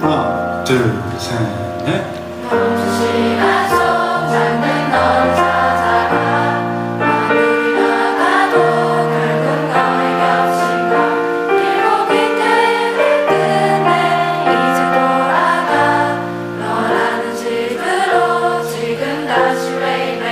하나, 둘, 셋, 넷. 시간 속 잠든 널 찾아가 아무리 나가도 결국 너의 곁인가 길고 긴 여행을 끝내 이제 돌아가 너라는 집으로 지금 다시 왜